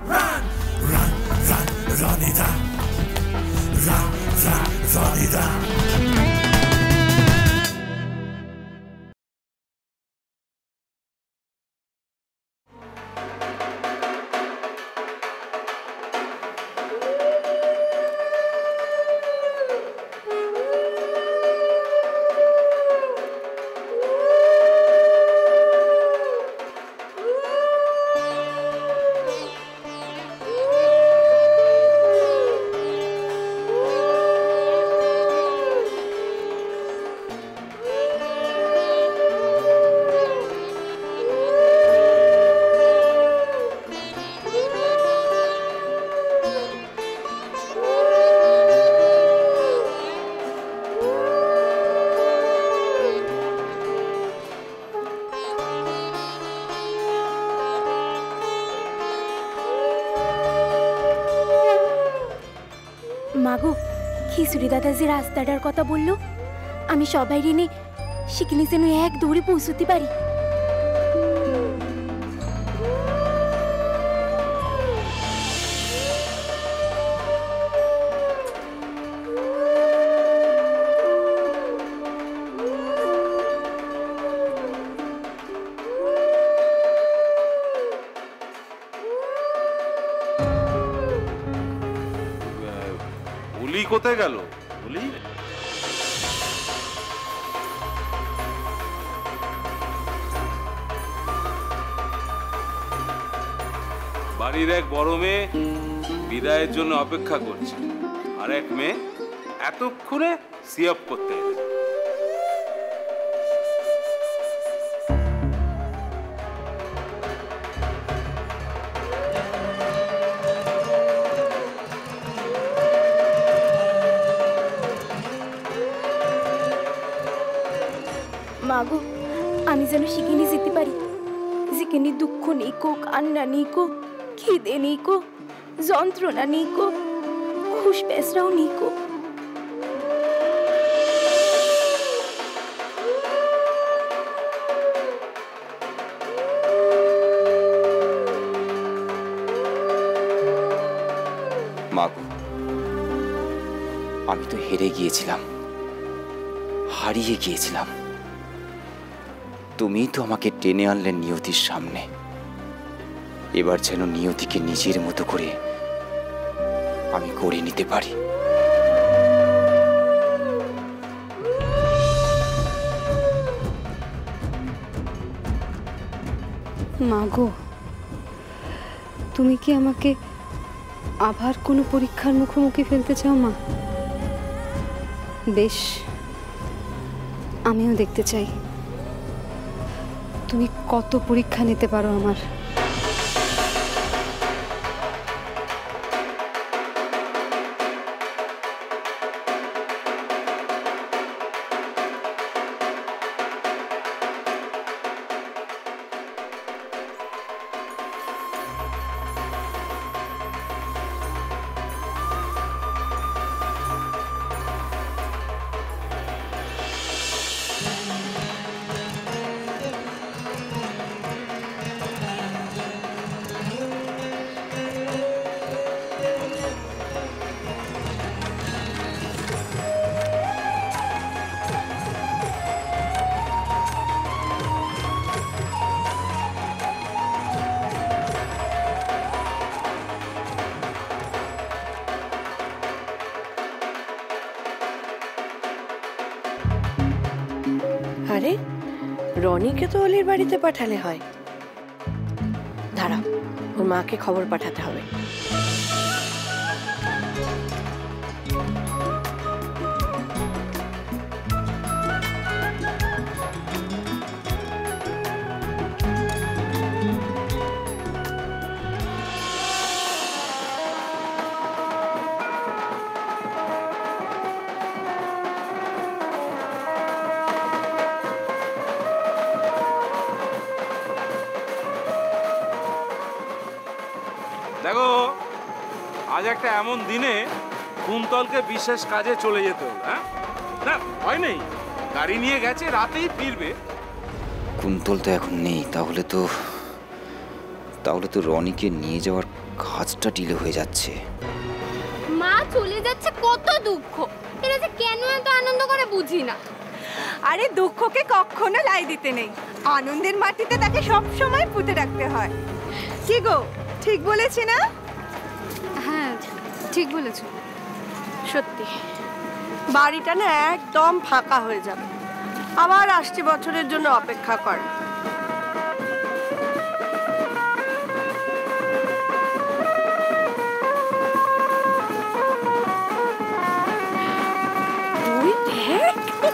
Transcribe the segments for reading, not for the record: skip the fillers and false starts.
run, run, run, Ronita, run, run, Ronita. মাগো, খিচুড়ি দাদা যে রাস্তাটার কথা বললো, আমি সবাই রেনে সেখানে যেন এক দৌড়ে পৌঁছতে পারি। কোথায় গেল বলি? বাড়ির এক বড় মেয়ে বিদায়ের জন্য অপেক্ষা করছে, আর এক মেয়ে এতক্ষণে সিআপ করতে এলো। মাগো, আমি যেন সেখানে যেতে পারি যেখানে দুঃখ নেই কো, কান্না নেই কো, খিদে নেই কো, যন্ত্রণা নেই কো, খুশ পেশরাও নেই কো। মাগো, আমি তো হেরে গিয়েছিলাম, হারিয়ে গিয়েছিলাম। তুমি তো আমাকে টেনে আনলে নিয়তির সামনে। এবার যেন নিয়তিকে নিজের মতো করে আমি করে নিতে পারি। মাগো, তুমি কি আমাকে আবার কোনো পরীক্ষার মুখোমুখি ফেলতে চাও মা? বেশ, আমিও দেখতে চাই তুমি কত পরীক্ষা নিতে পারো আমার। আরে, রনিকে তো অলির বাড়িতে পাঠালে হয়। দাঁড়াও, ওর মাকে খবর পাঠাতে হবে। দেখো, আজ একটা এমন দিনে কুন্তলকে বিশেষ কাজে চলে যেতে হবে। হ্যাঁ, না ভয় নেই, গাড়ি নিয়ে গেছে, রাতেই ফিরবে। কুন্তল তো এখন নেই, তাহলে তো রনিকে নিয়ে যাওয়ার কাজটা ডিলে হয়ে যাচ্ছে। মা চলে যাচ্ছে, কত দুঃখ। এরা যে কেন এত আনন্দ করে বুঝি না। আরে দুঃখকে কখনো লাই দিতে নেই, আনন্দের মাটিতে তাকে সব সময় পুঁতে রাখতে হয়। কি গো, ঠিক বলেছি না? হ্যাঁ, ঠিক বলেছো। সত্যি বাড়িটা না একদম ফাঁকা হয়ে যাবে। আবার আসছে বছরের জন্য অপেক্ষা কর। তুই দেখ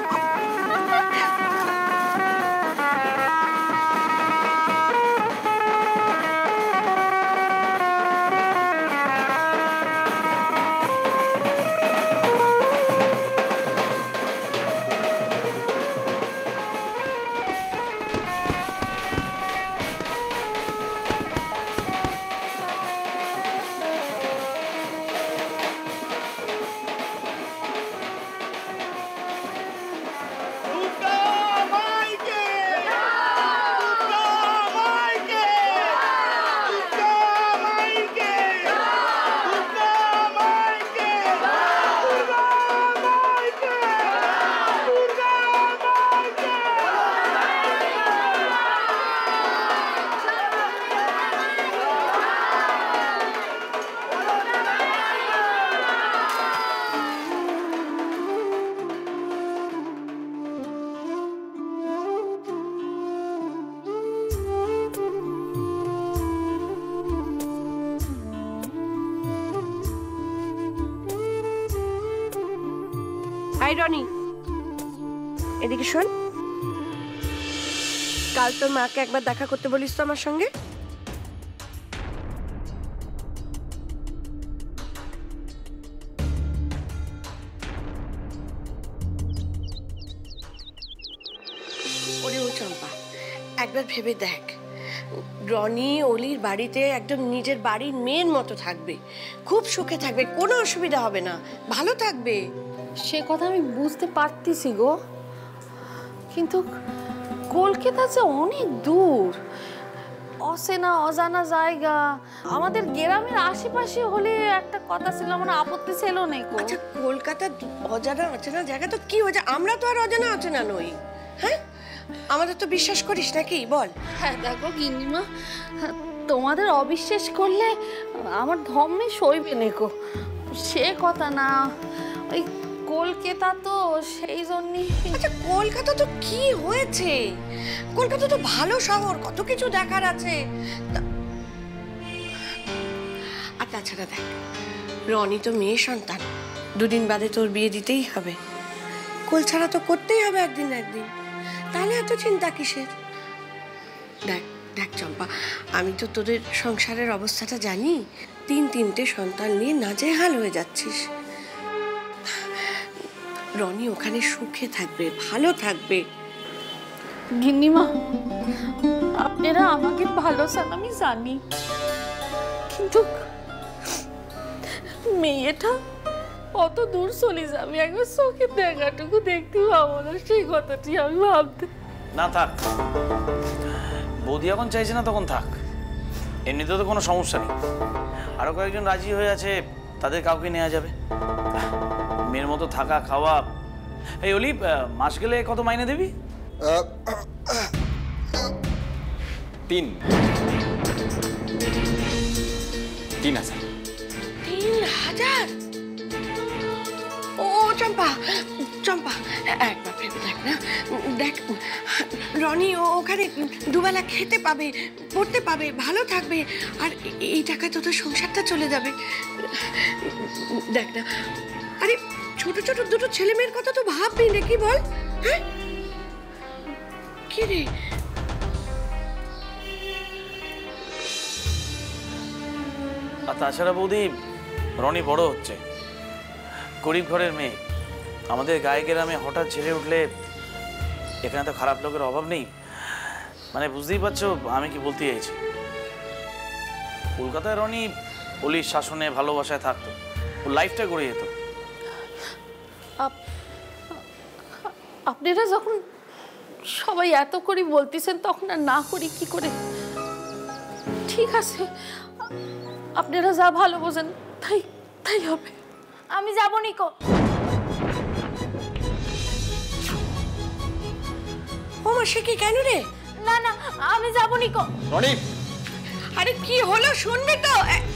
রনি, এদিকে শোন। কাল তোর মাকে একবার দেখা করতে বলিস তো আমার সঙ্গে। ওরে ও চম্পা, একবার ভেবে দেখ, রনি অলির বাড়িতে একদম নিজের বাড়ির মেয়ের মতো থাকবে, খুব সুখে থাকবে, কোনো অসুবিধা হবে না, ভালো থাকবে। সে কথা আমি বুঝতে পারতেছি গো, কিন্তু কলকাতা যে অনেক দূর, অচেনা অজানা জায়গা। আমাদের গ্রামের আশেপাশে হলে একটা কথা ছিল, আমার আপত্তি ছিল না। আচ্ছা, কলকাতা অজানা অচেনা জায়গা তো কি হয়েছে? আমরা তো আর অজানা অচেনা নই। হ্যাঁ, আমাদের তো বিশ্বাস করিস নাকি বল? হ্যাঁ দেখো গিন্নিমা, তোমাদের অবিশ্বাস করলে আমার ধর্মে সইবে নেকো, সে কথা না। ওই কলকাতা তো সেই জন্যই। আচ্ছা, কলকাতা তো কি হয়েছে? কলকাতা তো ভালো শহর, কত কিছু দেখার আছে। আর তাছাড়া দেখ, রনি তো মেয়ে সন্তান, দুদিন বাদে তোর বিয়ে দিতেই হবে। কোল ছাড়া তো করতেই হবে একদিন না একদিন, তাহলে এত চিন্তা কিসের? দেখ দেখ চম্পা, আমি তো তোদের সংসারের অবস্থাটা জানি। তিনটে সন্তান নিয়ে নাজেহাল হয়ে যাচ্ছিস। রনি ওখানে সুখে থাকবে, ভালো থাকবে। গিন্নিমা, আপনারা আমাকে ভালো চান আমি জানি, কিন্তু মেয়েটা অত দূর চলে যাবে, একবার চোখে দেখাটুকু দেখতে পাবো না, সেই কথাটি আমি ভাবতে। না থাক, বৌদি এখন চাইছে না তখন থাক, এমনিতেও তো কোনো সমস্যা নেই। আরো কয়েকজন রাজি হয়ে আছে, তাদের কাউকে নেওয়া যাবে। মেয়ের মতো থাকা খাওয়া। এই অলি, মাস গেলে কত মাইনে দিবি? 3,000। 3,000? ও চম্পা, চম্পা একবার ভেবে দেখ না। দেখ, রনি ওখানে দুবেলা খেতে পাবে, পড়তে পাবে, ভালো থাকবে, আর এই টাকায় তোদের সংসারটা চলে যাবে। দেখ না, আরে ছোট ছোট দুটো ছেলে মেয়ের কথা তো ভাববি নাকি বল? হ্যাঁ, কি রে? আর তাছাড়া বৌদি, রনি বড় হচ্ছে, গরিব ঘরের মেয়ে, আমাদের গায়ে গ্রামে হঠাৎ ছেড়ে উঠলে এখানে তো খারাপ লোকের অভাব নেই। মানে বুঝতেই পারছো আমি কি বলতে চাইছি। কলকাতায় রনি অলির শাসনে ভালোবাসায় থাকতো, ওর লাইফটা গড়ে যেত। আপনারা যখন সবাই এত করে বলতেছেন, তখন আর না করি কি করে? ঠিক আছে, আপনারা যা ভালো বোঝেন তাই তাই হবে। আমি যাবো নিকো। ওমা সে কি কেন রে? না না আমি যাবো নিকো। রনি, আরে কি হলো শুনবি তো?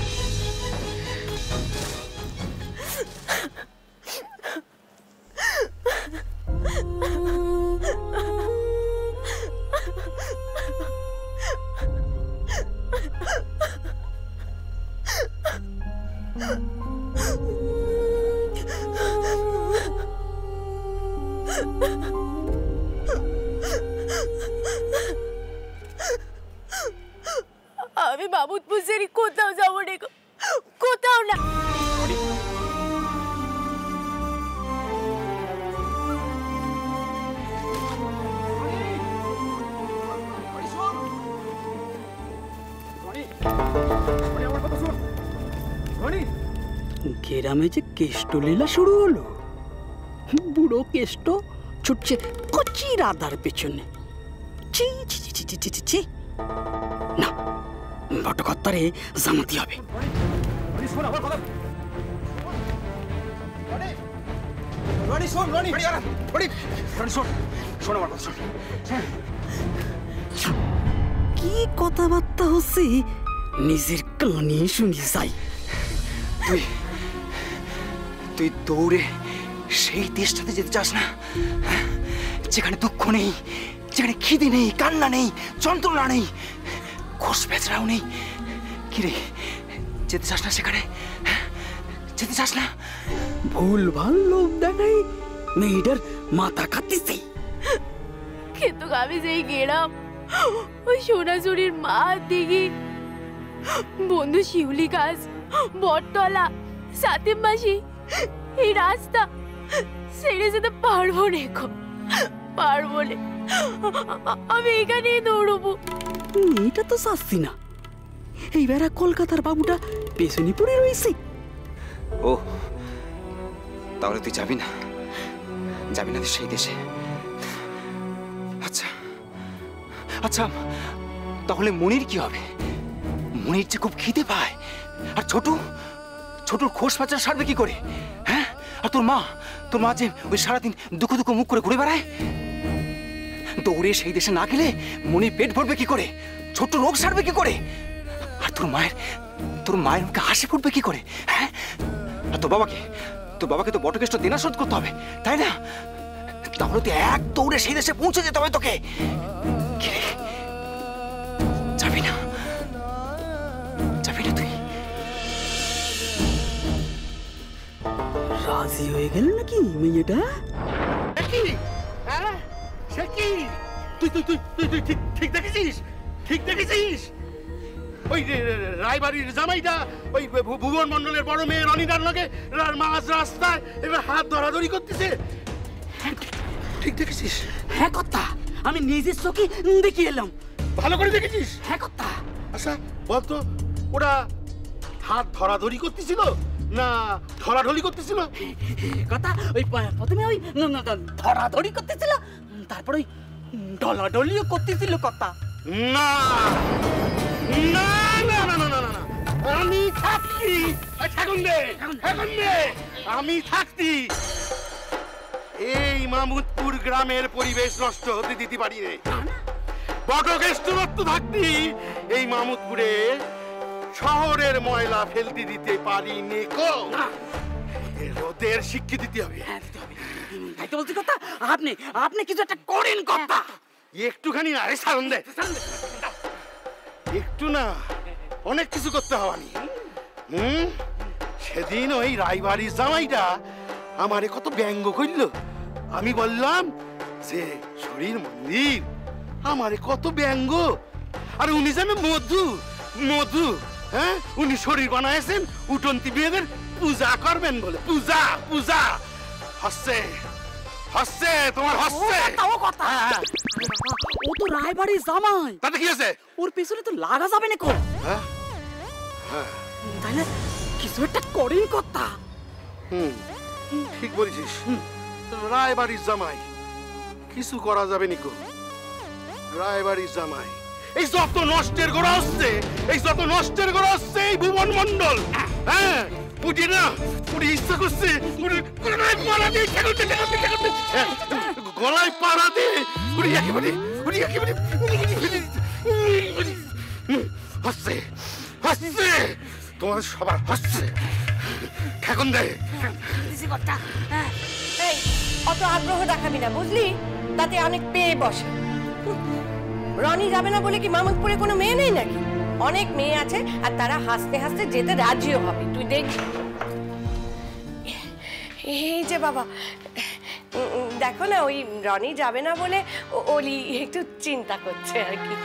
আমি মামুদপুর ছেড়ে কোথাও যাবো নিকো, কোথাও না। গ্রামে যে কেষ্ট লীলা শুরু হলো, বুড়ো কেষ্ট ছুটছে কচি রাধার পেছনে। ছি ছি ছি ছি ছি ছি ছি, না বটকর্তারে জানাতে হবে। কি কথাবার্তা হচ্ছে নিজের কানে শুনি যাই। তুই তুই দৌড়ে সেই দেশটাতে যেতে চাস না যেখানে দুঃখ নেই, যেখানে খিদে নেই, কান্না নেই, যন্ত্রণা নেই, ঘোষ বেচরাও নেই? কিরে, যেতে চাস না সেখানে? যেতে চাস না? ভুল ভাল লোভ দেখাই মেয়েটার মাথা খাতিছে। কিন্তু আমি যেই গেলাম ওই সোনাঝুরির মা দিঘি, বন্ধু শিউলি গাছ, বটতলা, সাতিম মাসি, এই রাস্তা ছেড়ে যেতে পারবো না, পারবো না। আমি এখানেই দৌড়বো। এটা তো চাচ্ছি না। এইবার কলকাতার বাবুটা পেছনে পড়ে রয়েছে। ও তাহলে তুই যাবি না? যাবি না সেই দেশে? আচ্ছা আচ্ছা, তাহলে মনির কি হবে? মনির যে খুব খিদে পায়। আর ছোটুর খোশ পাচার সারবে কি করে? হ্যাঁ, আর তোর মা যে ওই সারাদিন দুঃখ দুঃখ মুখ করে ঘুরে বেড়ায়। দৌড়ে সেই দেশে না গেলে মনির পেট ভরবে কি করে? ছোট রোগ সারবে কি করে? আর তোর মায়ের মুখে হাসি ফুটবে কি করে? হ্যাঁ, আর তোর বাবাকে তো বটকেষ্ট দেনা শোধ করতে হবে, তাই না? তাহলে তুই এক দৌড়ে সেই দেশে পৌঁছে যেতে হবে তোকে। যাবি না? যাবি না তুই? রাজি হয়ে গেল নাকি মেয়েটা? ঠিক দেখেছিস? ঠিক দেখেছিস? ওই রায়বাড়ির জামাইটা ওই ভুবন মন্ডলের বড় মেয়ে রনিদার লগে মাঝ রাস্তায় এবার হাত ধরাধরি করতেছে। ঠিক দেখেছিস? হ্যাঁ কথা, আমি নিজের চোখে দেখে এলাম। ভালো করে দেখেছিস? হ্যাঁ কথা। আচ্ছা বলতো, ওরা হাত ধরাধরি করতেছিল না ধরাধরি করতেছিল? কথা ওই প্রথমে ওই ধরাধরি করতেছিল, তারপর ওই ডলাডলিও করতেছিল কথা। না না না না না না, আমি থাকতি, আমি থাকতি এই মামুদপুর গ্রামের পরিবেশ নষ্ট হতে দিতে পারি রে। বটকেষ্ট থাকতি এই মামুদপুরে শহরের ময়লা ফেলতে দিতে পারি নেকো। ওদের শিক্ষা দিতে হবে। তাই তো বলছি কথা, আপনি কিছু একটা করেন কথা। একটুখানি না রে সারণ দে, একটু না অনেক কিছু করতে হওয়ানি। সেদিন ওই রায়বাড়ির জামাইটা আমারে কত ব্যঙ্গ করল। আমি বললাম যে শরীর মন্দির, আমারে কত ব্যঙ্গ। আর উনি যেন মধু, হ্যাঁ, উনি শরীর বানাইছেন উঠন্তি মেয়েদের পূজা করবেন বলে। পূজা হচ্ছে তোমার হচ্ছে। ও তো রায়বাড়ির জামাই, তাতে কি আছে? ওর পেছনে তো লাগা যাবে না। হ্যাঁ, তাহলে কিছু একটা করেন কথা। ঠিক বলেছিস, রায়বাড়ির জামাই, কিছু করা যাবে নিকো। রায়বাড়ির জামাই এই যত নষ্টের গোড়া হচ্ছে, এই যত নষ্টের গোড়া হচ্ছে এই ভুবন মণ্ডল। হ্যাঁ, বুঝি না, পুরি ইচ্ছা করছে গলায় পাড়া দিয়ে গলায় পাড়া দিয়ে একেবারে হচ্ছে হচ্ছে, তোমাদের সবার হচ্ছে। ঠেকন দেয় এই অত আগ্রহ দেখাবি না, বুঝলি? তাতে অনেক পেয়ে বসে। রনি যাবে না বলে কি মামুদপুরে কোনো মেয়ে নেই নাকি? অনেক মেয়ে আছে, আর তারা হাসতে হাসতে যেতে রাজিও হবে, তুই দেখবি। এই যে বাবা, দেখো না, ওই রনি যাবে না বলে ওলি একটু চিন্তা করছে আর কি।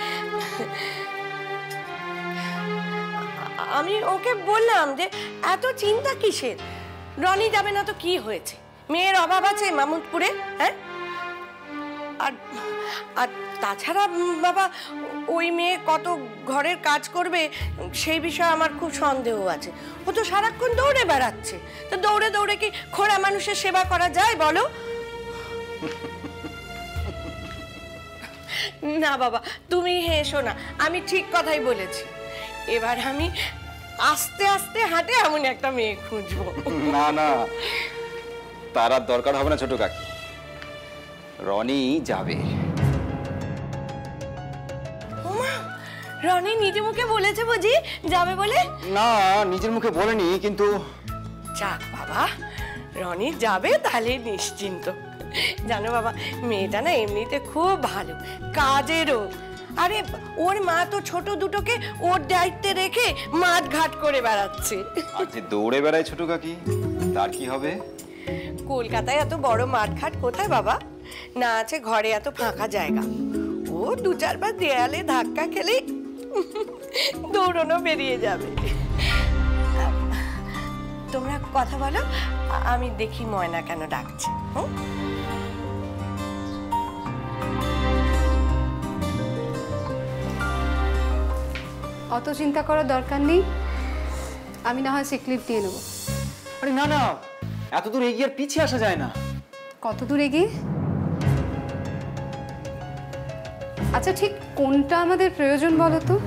আমি ওকে বললাম যে এত চিন্তা কিসের, রনি যাবে না তো কি হয়েছে, মেয়ের অভাব আছে মামুদপুরে? হ্যাঁ, আর আর তাছাড়া বাবা, ওই মেয়ে কত ঘরের কাজ করবে সেই বিষয়ে আমার খুব সন্দেহ আছে। ও তো সারাক্ষণ দৌড়ে বেড়াচ্ছে, তো দৌড়ে দৌড়ে কি খোড়া মানুষের সেবা করা যায় বলো? না বাবা, তুমি হেসো না, আমি ঠিক কথাই বলেছি। এবার আমি আস্তে আস্তে হাঁটে এমন একটা মেয়ে খুঁজবো। না না, তার আর দরকার হবে না ছোট কাকি, রনি যাবে। রনি নিজে মুখে বলেছে বুঝি যাবে বলে? না, নিজের মুখে বলেনি, কিন্তু যাক বাবা, রনি যাবে তাহলে নিশ্চিন্ত। জানো বাবা, মেয়েটা না এমনিতে খুব ভালো, কাজেরও। আরে ওর মা তো ছোট দুটোকে ওর দায়িত্বে রেখে মাঠ ঘাট করে বেড়াচ্ছে। যে দৌড়ে বেড়ায় ছোট কাকি, তার কি হবে? কলকাতায় এত বড় মাঠ ঘাট কোথায় বাবা? না আছে ঘরে এত ফাঁকা জায়গা। ও দু চারবার দেয়ালে ধাক্কা খেলে দৌড়নো বেরিয়ে যাবে। তোমরা কথা বলো, আমি দেখি ময়না কেন ডাকছে। অত চিন্তা করার দরকার নেই, আমি না হয় সিক লিভ দিয়ে নেবো। আরে না না, এত দূর এগিয়ে আর পিছিয়ে আসা যায় না। কত দূর এগিয়ে? আচ্ছা, ঠিক কোনটা আমাদের প্রয়োজন বলো তো?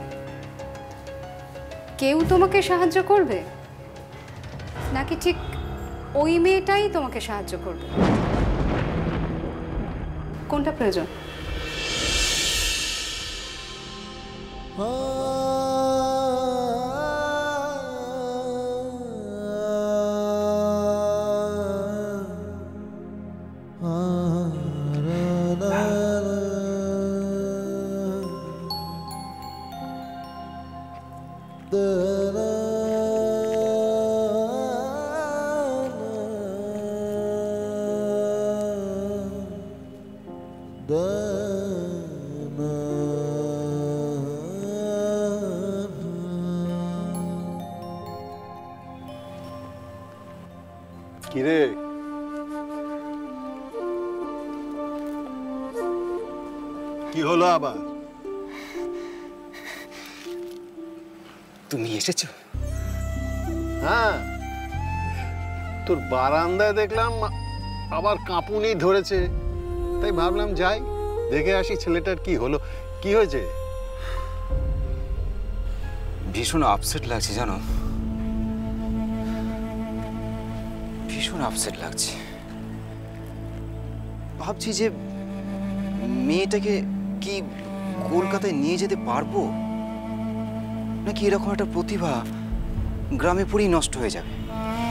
কেউ তোমাকে সাহায্য করবে, নাকি ঠিক ওই মেয়েটাই তোমাকে সাহায্য করবে? কোনটা প্রয়োজন? কিরে, কি হলো আবার? তুমি এসেছো? হ্যাঁ, তোর বারান্দায় দেখলাম আবার কাঁপুনি ধরেছে, তাই ভাবলাম যাই দেখে আসি ছেলেটার কি হলো। কি হয়েছে? ভীষণ আপসেট লাগছে জানো, ভীষণ আপসেট লাগছে। ভাবছি যে মেয়েটাকে কি কলকাতায় নিয়ে যেতে পারবো, নাকি এরকম একটা প্রতিভা গ্রামে পড়েই নষ্ট হয়ে যাবে।